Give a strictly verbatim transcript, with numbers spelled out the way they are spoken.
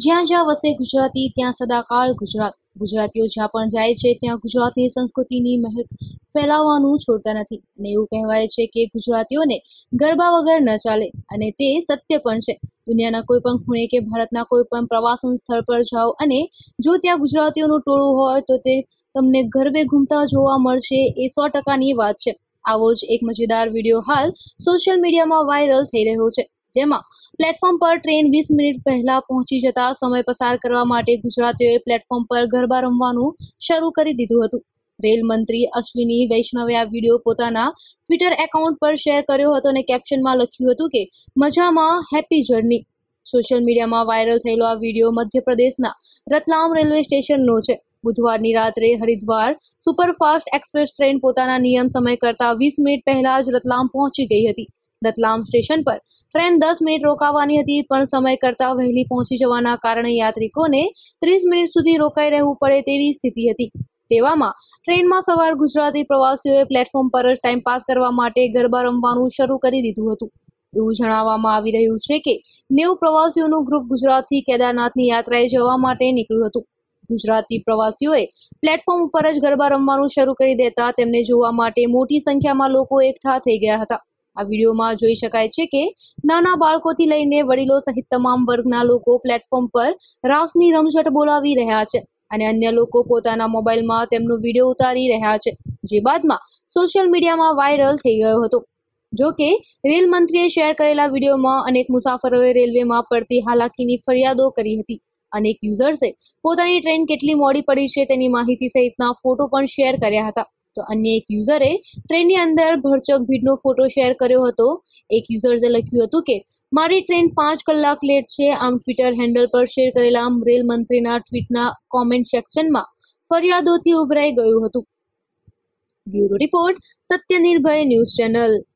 જ્યાં જ્યાં વસે ગુજરાતી ત્યાં સદાકાળ ગુજરાત. ગુજરાતીઓ જ્યાં પણ જાય છે ત્યાં ગુજરાતની સંસ્કૃતિની મહેક ફેલાવવાનું છોડતા નથી અને એવું કહેવાય છે કે ગુજરાતીઓને ગરબા વગર ન ચાલે અને તે સત્ય પણ છે. દુનિયાના કોઈ પણ ખૂણે કે ભારતના કોઈ પણ પ્રવાસન સ્થળ પર જાઓ અને જો ત્યાં ગુજરાતીઓનું ટોળું હોય તો તે તમને ગરબે ઘૂમતા જોવા મળશે, એ સો ટકાની વાત છે. આવો જ એક મજેદાર વિડીયો હાલ સોશિયલ મીડિયામાં વાયરલ થઈ રહ્યો છે, જેમાં પ્લેટફોર્મ પર ટ્રેન વીસ મિનિટ પહેલા પહોંચી જતા સમય પસાર કરવા માટે ગુજરાતીઓએ પ્લેટફોર્મ પર ગરબા રમવાનું શરૂ કરી દીધું હતું. રેલ મંત્રી અશ્વિની વૈષ્ણવે આ વિડીયો પોતાના ટ્વિટર એકાઉન્ટ પર શેર કર્યો હતો અને કેપ્શનમાં લખ્યું હતું કે મજામાં, હેપી જર્ની. સોશિયલ મીડિયામાં વાયરલ થયેલો આ વિડીયો મધ્યપ્રદેશના રતલામ રેલવે સ્ટેશનનો છે. બુધવારની રાત્રે હરિદ્વાર સુપરફાસ્ટ એક્સપ્રેસ ટ્રેન પોતાના નિયમ સમય કરતા વીસ મિનિટ પહેલા જ રતલામ પહોંચી ગઈ હતી. રતલામ સ્ટેશન પર ટ્રેન દસ મિનિટ રોકાવાની હતી, પણ સમય કરતા વહેલી પહોંચી જવાના કારણે યાત્રિકોને ત્રીસ મિનિટ સુધી રોકાઈ રહેવું પડે તેવી સ્થિતિ હતી. તેવામાં ટ્રેનમાં સવાર ગુજરાતી પ્રવાસીઓએ પ્લેટફોર્મ પર જ ટાઈમપાસ કરવા માટે ગરબા રમવાનું શરૂ કરી દીધું હતું. એવું જણાવવામાં આવી રહ્યું છે કે નેવું પ્રવાસીઓનું ગ્રુપ ગુજરાતથી કેદારનાથની યાત્રાએ જવા માટે નીકળ્યું હતું. ગુજરાતી પ્રવાસીઓએ પ્લેટફોર્મ ઉપર જ ગરબા રમવાનું શરૂ કરી દેતા તેમને જોવા માટે મોટી સંખ્યામાં લોકો એકઠા થઈ ગયા હતા. આ વિડીયોમાં જોઈ શકાય છે કે નાના બાળકોથી લઈને વડીલો સહિત તમામ વર્ગના લોકો પ્લેટફોર્મ પર રાસની રમઝટ બોલાવી રહ્યા છે અને અન્ય લોકો પોતાના મોબાઈલમાં તેમનો વિડીયો ઉતારી રહ્યા છે, જે બાદમાં સોશિયલ મીડિયામાં વાયરલ થઈ ગયો હતો. જો કે રેલ મંત્રીએ શેર કરેલા વિડીયોમાં અનેક મુસાફરોએ રેલવેમાં પડતી હાલાકીની ફરિયાદો કરી હતી. અનેક યુઝર્સે પોતાની ટ્રેન કેટલી મોડી પડી છે તેની માહિતી સહિતના ફોટો પણ શેર કર્યા હતા. તો અન્ય એક યુઝરે ટ્રેનની અંદર ભરચક ભીડનો ફોટો શેર કર્યો હતો. એક યુઝર્સે લખ્યું હતું કે મારી ટ્રેન પાંચ કલાક લેટ છે. આમ ટ્વિટર હેન્ડલ પર શેર કરેલા રેલ મંત્રીના ટ્વીટના કોમેન્ટ સેક્શનમાં ફરિયાદોથી ઉભરાઈ ગયું હતું. Bureau report, Satya Nirbhay news channel.